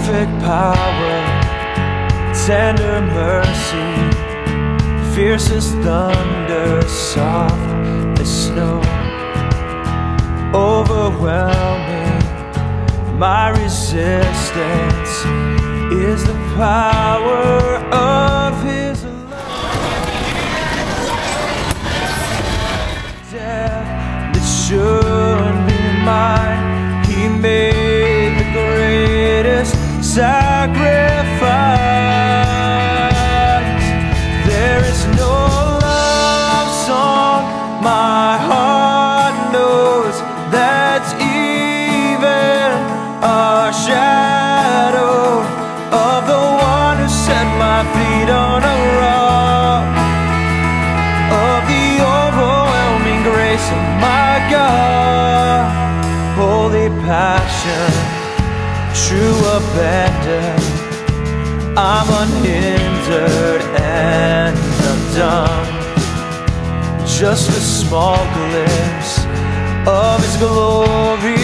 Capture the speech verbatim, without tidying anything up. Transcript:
perfect power, tender mercy, fierce as thunder, soft as snow, overwhelming. My resistance is the power of His love. Death that should be mine, He made the greatest sacrifice. There is no love song my heart knows that's even a shadow of the one who set my feet on a rock, of the overwhelming grace of my God. Holy passion, true abandon, I'm unhindered and undone. Just a small glimpse of His glory